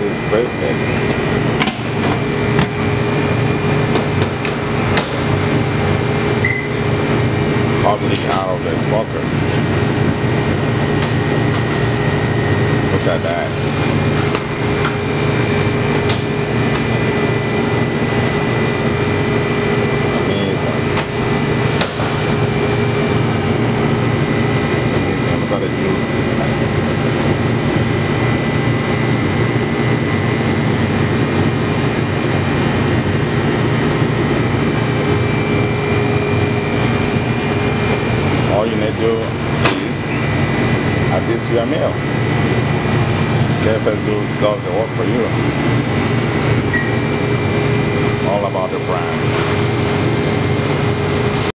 this brisket. Bubbling out of the smoker. Look at that. Amazing. Amazing. Look at the juices. All you need to do is add this to your meal. KFS does the work for you. It's all about the brand.